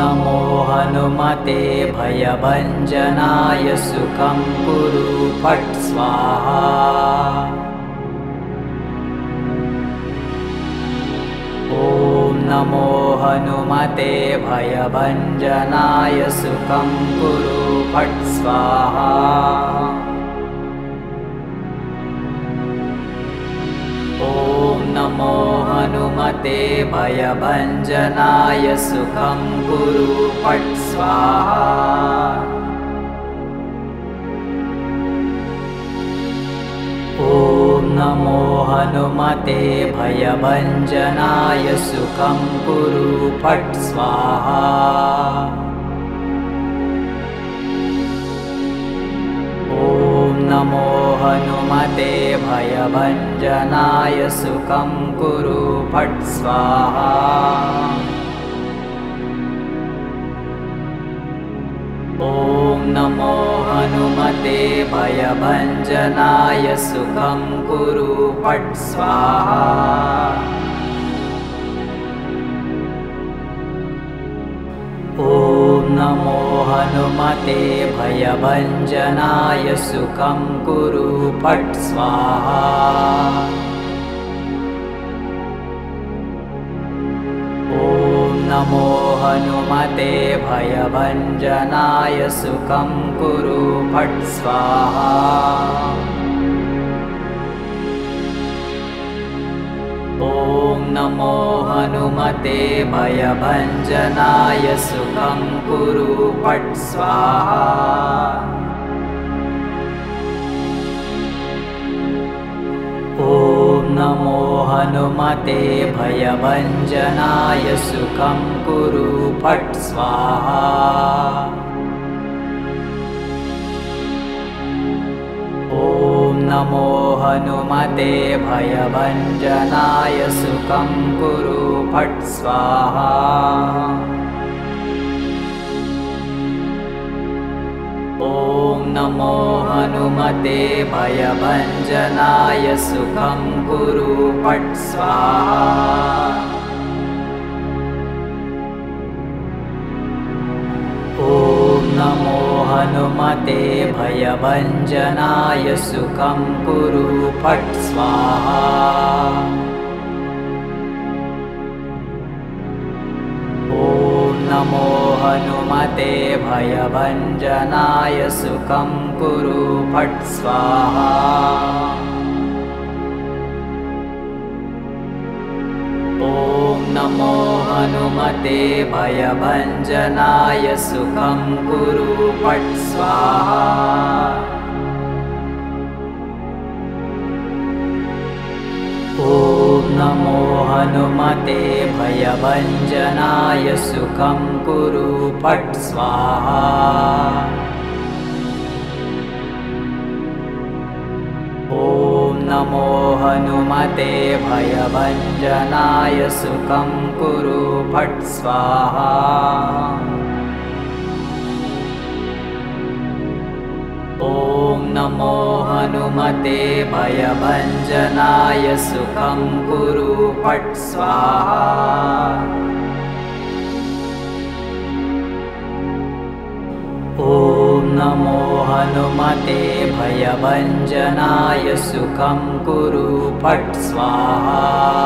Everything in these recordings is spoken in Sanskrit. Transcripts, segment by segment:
नमो हनुमते भयभञ्जनाय सुखं कुरु फट् स्वाहा। ॐ नमो हनुमते भयभञ्जनाय सुखं कुरु फट् स्वाहा। ॐ नमो हनुमते भयभञ्जनाय सुखं कुरु फट् स्वाहा। ॐ नमो हनुमते भयभञ्जनाय सुखं कुरु फट् स्वाहा। ॐ नमो हनुमते भयभञ्जनाय सुखं कुरु फट् स्वाहा। ॐ नमो हनुमते भयभञ्जनाय सुखं कुरु फट् स्वाहा। ॐ नमो हनुमते भयभञ्जनाय सुखं कुरु फट् स्वाहा। ॐ नमो हनुमते भयभञ्जनाय सुखं कुरु फट् स्वाहा। ॐ नमो हनुमते भयभञ्जनाय सुखं कुरु फट् स्वाहा। ॐ नमो हनुमते भयभञ्जनाय सुखं कुरु फट् स्वाहा। ॐ नमो हनुमते भयभञ्जनाय सुखं कुरु फट् स्वाहा। ॐ नमो हनुमते भयभञ्जनाय सुखं कुरु फट् स्वाहा। ॐ नमो हनुमते भयभञ्जनाय सुखं कुरु फट् स्वाहा। ॐ नमो हनुमते भयभञ्जनाय सुखं कुरु फट् स्वाहा। ॐ नमो हनुमते भयभञ्जनाय सुखं कुरु फट् स्वाहा। ॐ नमो हनुमते भयभञ्जनाय सुखं कुरु फट् स्वाहा। ॐ नमो हनुमते भयभञ्जनाय सुखं कुरु फट् स्वाहा। ॐ नमो हनुमते भयभञ्जनाय सुखं कुरु फट् स्वाहा। ॐ नमो हनुमते भयभञ्जनाय सुखं कुरु फट् स्वाहा।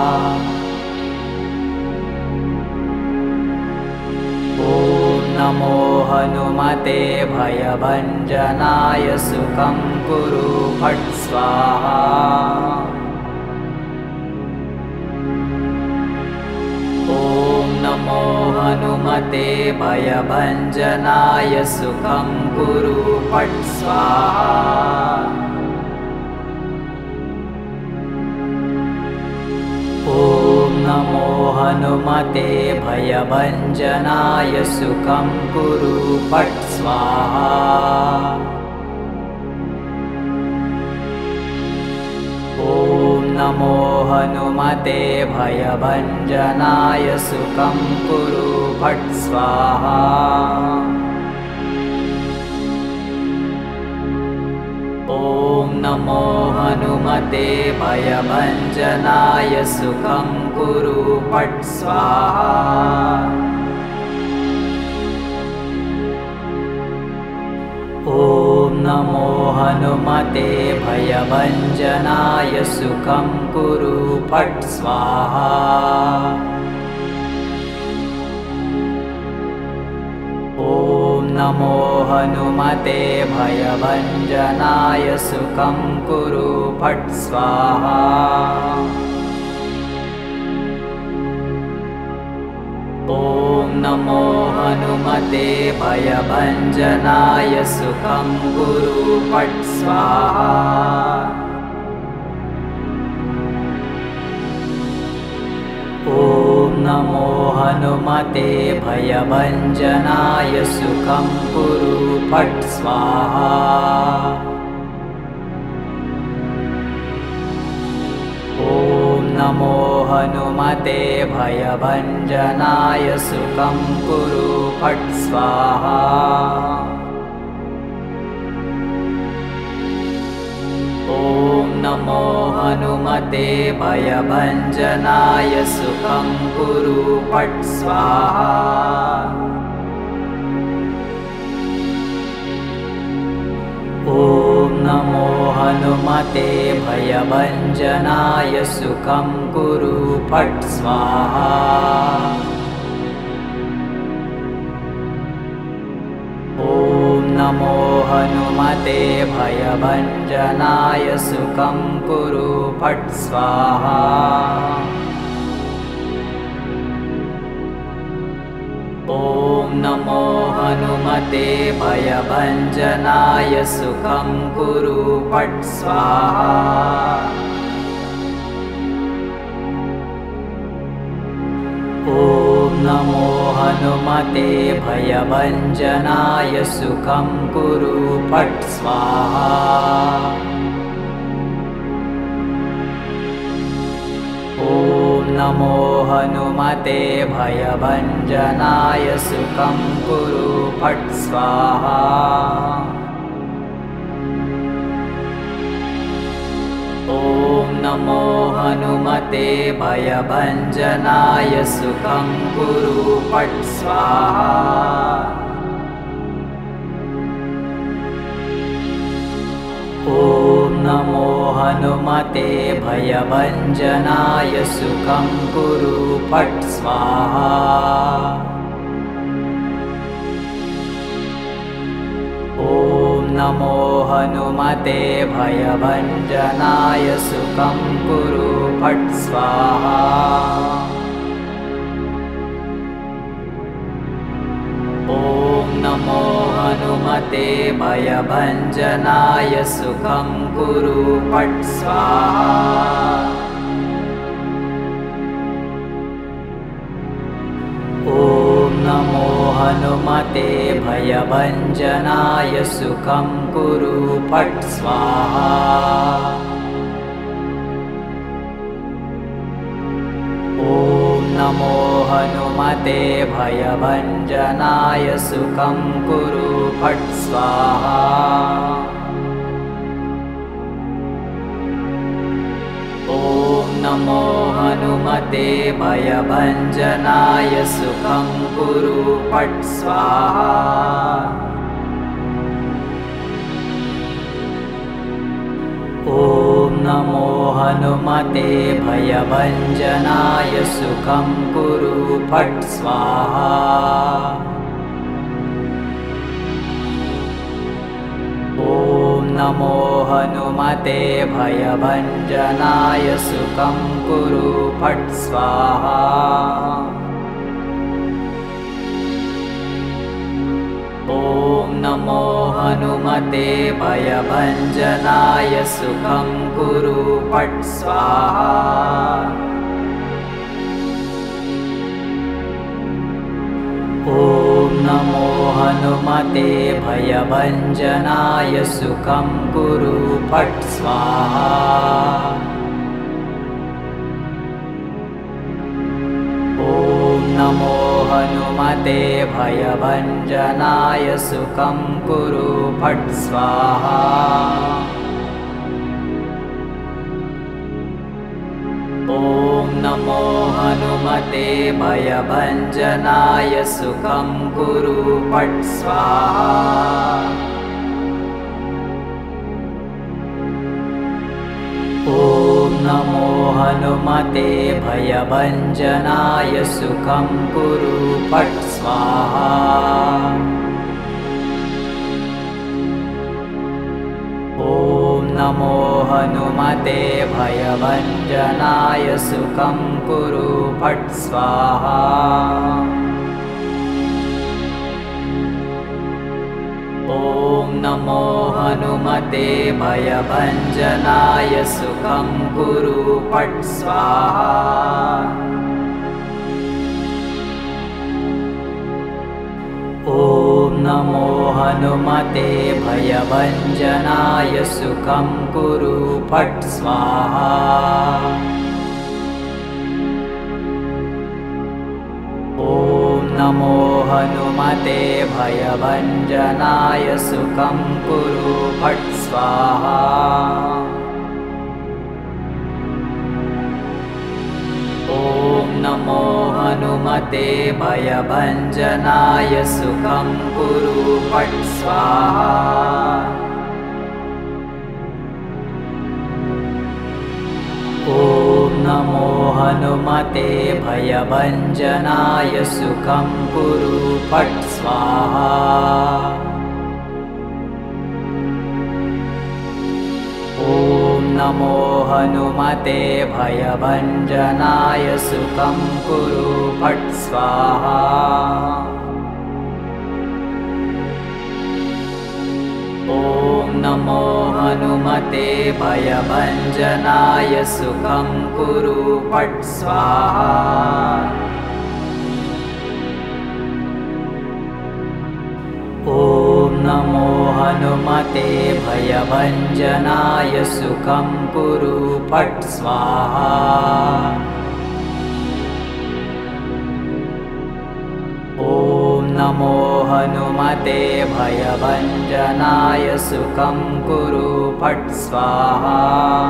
ॐ नमो हनुमते भयभञ्जनाय सुखं कुरु फट् स्वाहा। ॐ नमो हनुमते भयभञ्जनाय सुखं कुरु फट् स्वाहा। ॐ नमो हनुमते भयभञ्जनाय सुखं कुरु फट् स्वाहा। ॐ नमो हनुमते भयभञ्जनाय सुखं कुरु फट् स्वाहा। ॐ नमो हनुमते भयभञ्जनाय सुखं कुरु फट् स्वाहा। हनुमते भयभञ्जनाय सुखं कुरु फट् स्वाहा। ॐ नमो हनुमते भयभञ्जनाय सुखं कुरु फट् स्वाहा। ॐ नमो हनुमते भयभञ्जनाय सुखं कुरु फट् स्वाहा। ॐ नमो हनुमते भयभञ्जनाय सुखं कुरु फट् स्वाहा। ॐ नमो हनुमते भयभञ्जनाय सुखं कुरु फट् स्वाहा। ॐ नमो हनुमते भयभञ्जनाय सुखं कुरु फट् स्वाहा। ॐ नमो हनुमते भयभञ्जनाय सुखं कुरु फट् स्वाहा। ॐ नमो हनुमते भयभञ्जनाय सुखं कुरु फट् स्वाहा। ॐ नमो हनुमते भयभञ्जनाय सुखं कुरु फट् स्वाहा। ॐ नमो हनुमते भयभञ्जनाय सुखं कुरु फट् स्वाहा। ॐ नमो हनुमते भयभञ्जनाय सुखं कुरु फट् स्वाहा। ॐ नमो हनुमते भयभञ्जनाय सुखं कुरु फट् स्वाहा। ॐ नमो हनुमते भयभञ्जनाय सुखं कुरु फट् स्वाहा। ॐ नमो हनुमते भयभञ्जनाय सुखं कुरु फट् स्वाहा। ॐ नमो हनुमते भयभञ्जनाय सुखं कुरु फट् स्वाहा। ॐ नमो हनुमते भयभञ्जनाय सुखं कुरु फट् स्वाहा। ॐ नमो हनुमते भयभञ्जनाय सुखं कुरु फट् स्वाहा। ॐ नमो हनुमते भयभञ्जनाय सुखं कुरु फट् स्वाहा। ॐ नमो हनुमते भयभञ्जनाय सुखं कुरु फट् स्वाहा। ॐ नमो हनुमते भयभञ्जनाय सुखं कुरु फट् स्वाहा। ॐ नमो हनुमते भयभञ्जनाय सुखं कुरु फट् स्वाहा। ॐ नमो हनुमते भयभञ्जनाय सुखं कुरु फट् स्वाहा। ॐ नमो हनुमते भयभञ्जनाय सुखं कुरु फट् स्वाहा। ॐ नमो हनुमते भयभञ्जनाय सुखं कुरु फट् स्वाहा। नमो हनुमते भयभञ्जनाय सुखं कुरु फट् स्वाहा। ॐ नमो हनुमते भयभञ्जनाय सुखं कुरु फट् स्वाहा। ॐ नमो हनुमते भयभञ्जनाय सुखं कुरु फट् स्वाहा। ॐ नमो हनुमते भयभञ्जनाय सुखं कुरु फट् स्वाहा। ॐ नमो हनुमते भयभञ्जनाय सुखं कुरु फट् स्वाहा। ॐ नमो हनुमते भयभञ्जनाय सुखं कुरु फट् स्वाहा। ॐ नमो हनुमते भयभञ्जनाय सुखं कुरु फट् स्वाहा। ॐ नमो हनुमते भयभञ्जनाय सुखं कुरु फट् स्वाहा। ॐ नमो हनुमते भयभञ्जनाय सुखं कुरु फट् स्वाहा। ॐ नमो हनुमते भयभञ्जनाय सुखं कुरु फट् स्वाहा। ॐ नमो हनुमते भयभञ्जनाय सुखं कुरु फट् स्वाहा।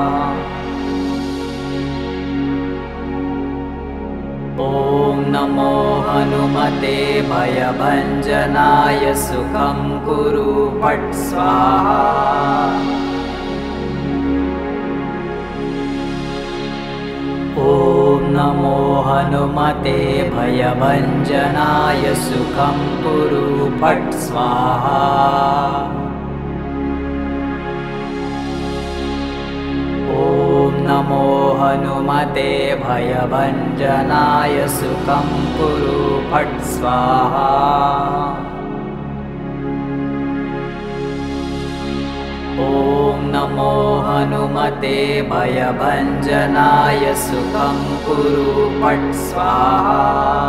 ॐ नमो हनुमते भयभञ्जनाय सुखं कुरु फट् स्वाहा। ॐ नमो हनुमते भयभञ्जनाय सुखं कुरु फट् स्वाहा। ॐ नमो हनुमते भयभञ्जनाय सुखं कुरु फट् स्वाहा। ॐ नमो हनुमते भयभञ्जनाय सुखं कुरु फट् स्वाहा।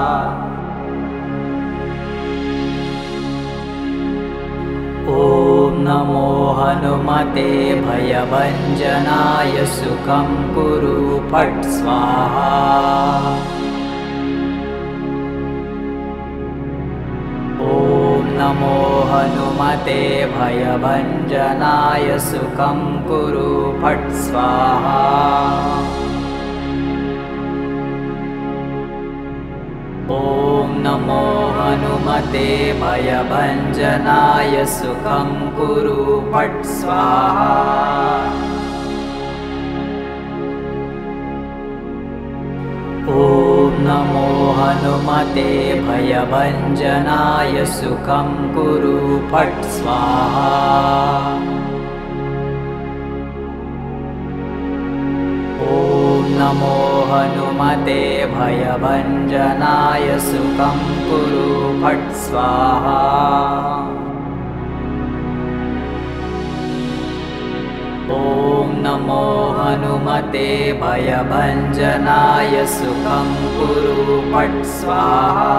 ॐ नमो हनुमते भयभञ्जनाय सुखं कुरु फट् स्वाहा। ॐ नमो हनुमते भयभञ्जनाय सुखं कुरु फट् स्वाहा। ॐ नमो हनुमते भयभञ्जनाय सुखं कुरु फट् स्वाहा। ॐ नमो हनुमते भयभञ्जनाय सुखं कुरु फट् स्वाहा। ॐ नमो हनुमते भयभञ्जनाय सुखं कुरु फट् स्वाहा। ॐ नमो हनुमते भयभञ्जनाय सुखं कुरु फट् स्वाहा।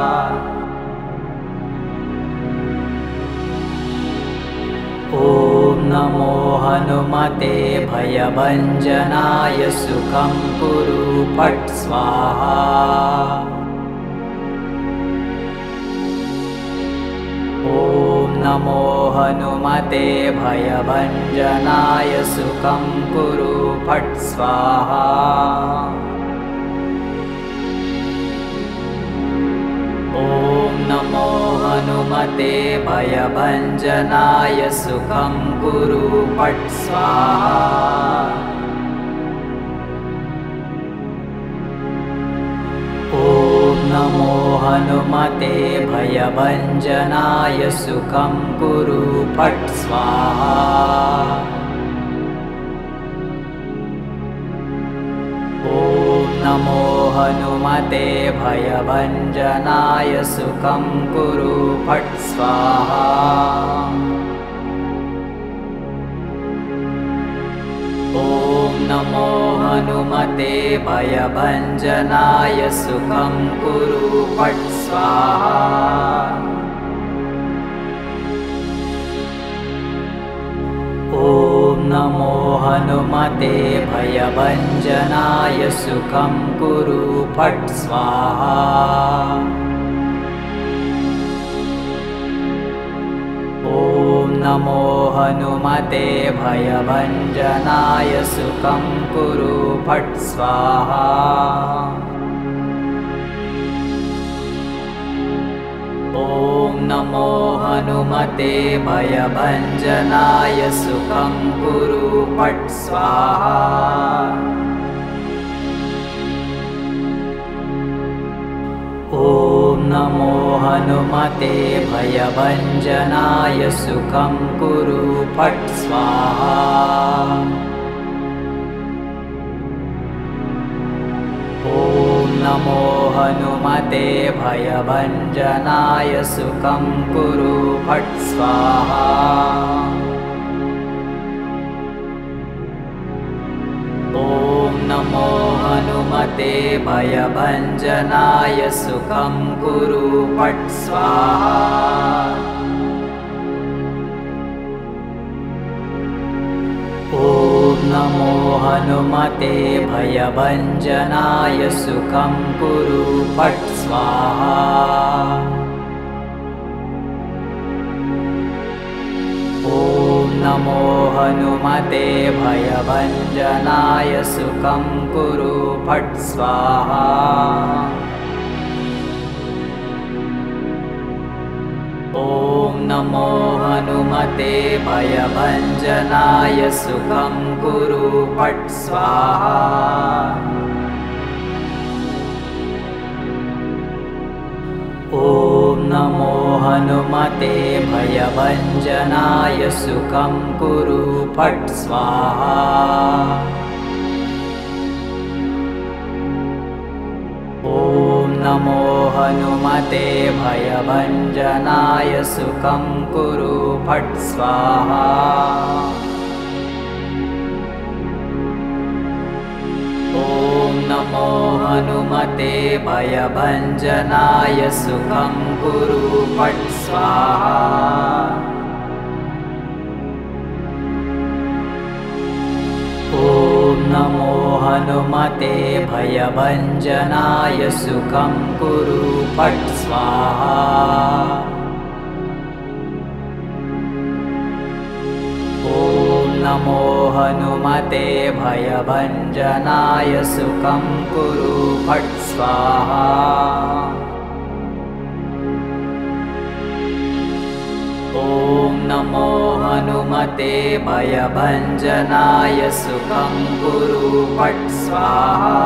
ॐ नमो हनुमते भयभञ्जनाय सुखं कुरु फट् स्वाहा। ॐ नमो हनुमते भयभञ्जनाय सुखं कुरु फट् स्वाहा। ॐ नमो हनुमते भयभञ्जनाय सुखं कुरु फट् स्वाहा। नमो हनुमते भयभञ्जनाय सुखं कुरु फट् स्वाहा। ॐ नमो हनुमते भयभञ्जनाय सुखं कुरु फट् स्वाहा। ॐ नमो हनुमते भयभञ्जनाय सुखं कुरु फट् स्वाहा। ॐ नमो हनुमते भयभञ्जनाय सुखं कुरु फट् स्वाहा। ॐ नमो हनुमते भयभञ्जनाय सुखं कुरु फट् स्वाहा। ॐ नमो हनुमते भयभञ्जनाय सुखं कुरु फट् स्वाहा। ॐ नमो हनुमते भयभञ्जनाय सुखं कुरु फट् स्वाहा। ॐ नमो हनुमते भयभञ्जनाय सुखं कुरु फट् स्वाहा। ॐ नमो हनुमते भयभञ्जनाय सुखं कुरु फट् स्वाहा। ॐ नमो हनुमते भयभञ्जनाय सुखं कुरु फट् स्वाहा। ॐ नमो हनुमते भयभञ्जनाय सुखं कुरु फट् स्वाहा। ॐ नमो हनुमते भयभञ्जनाय सुखं कुरु फट् स्वाहा। ॐ नमो हनुमते भयभञ्जनाय सुखं कुरु फट् स्वाहा। ॐ नमो हनुमते भयभञ्जनाय सुखं कुरु फट् स्वाहा। ॐ नमो हनुमते भयभञ्जनाय सुखं कुरु फट् स्वाहा। ॐ नमो हनुमते भयभञ्जनाय सुखं कुरु फट् स्वाहा। ॐ नमो हनुमते भयभञ्जनाय सुखं कुरु फट् स्वाहा। ॐ नमो हनुमते भयभञ्जनाय सुखं कुरु फट् स्वाहा।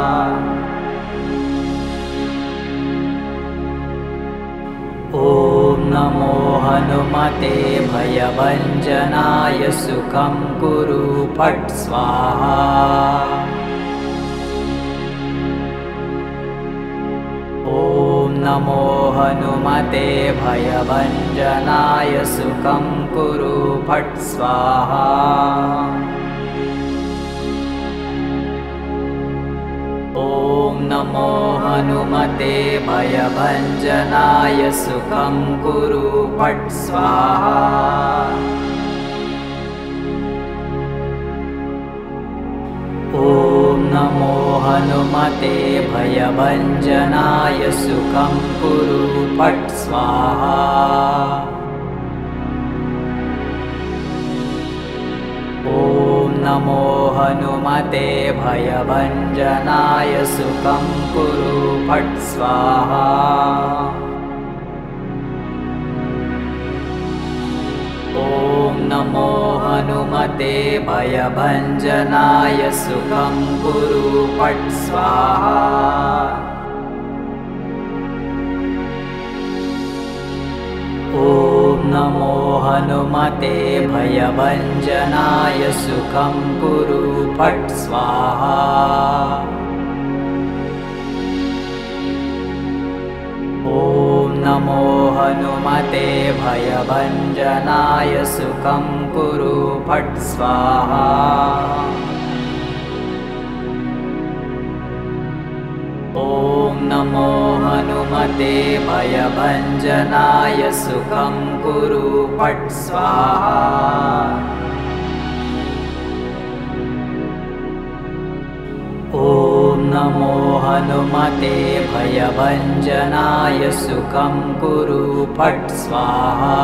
ॐ नमो हनुमते भयभञ्जनाय सुखं कुरु फट् स्वाहा। ॐ नमो हनुमते भयभञ्जनाय सुखं कुरु फट् स्वाहा। ॐ नमो हनुमते भयभञ्जनाय सुखं कुरु फट् स्वाहा। ॐ नमो हनुमते भयभञ्जनाय सुखं कुरु फट् स्वाहा। ॐ नमो हनुमते भयभञ्जनाय सुखं कुरु फट् स्वाहा। ॐ नमो हनुमते भयभञ्जनाय सुखं कुरु फट् स्वाहा। हनुमते भयभञ्जनाय सुखं कुरु फट् स्वाहा। ॐ नमो हनुमते भयभञ्जनाय सुखं कुरु फट् स्वाहा। ॐ नमो हनुमते भयभञ्जनाय सुखं कुरु फट् स्वाहा। ॐ नमो हनुमते भयभञ्जनाय सुखं कुरु फट् स्वाहा।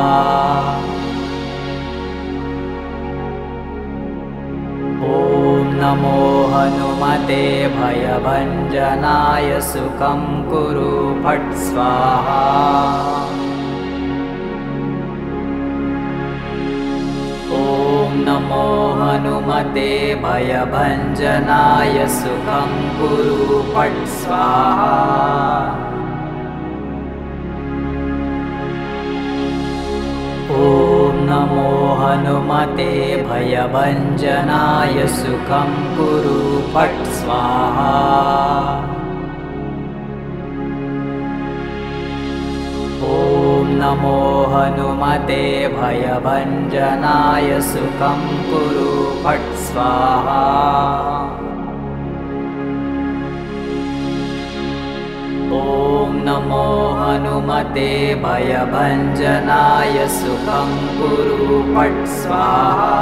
ॐ नमो हनुमते भयभञ्जनाय सुखं कुरु फट् स्वाहा। ॐ नमो हनुमते भयभञ्जनाय सुखं कुरु फट् स्वाहा। ॐ नमो हनुमते भयभञ्जनाय सुखं कुरु फट् स्वाहा। ॐ नमो हनुमते भयभञ्जनाय सुखं कुरु फट् स्वाहा। ॐ नमो हनुमते भयभञ्जनाय सुखं कुरु फट् स्वाहा।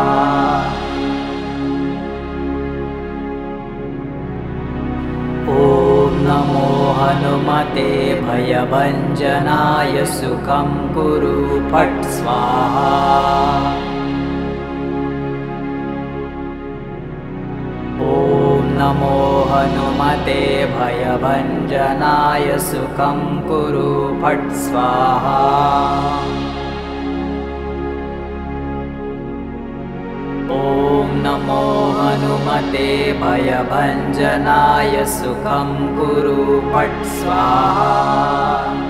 ॐ नमो हनुमते भयभञ्जनाय सुखं कुरु फट् स्वाहा। ॐ नमो हनुमते भयभञ्जनाय सुखं कुरु फट् स्वाहा। ॐ नमो हनुमते भयभञ्जनाय सुखं कुरु फट् स्वाहा।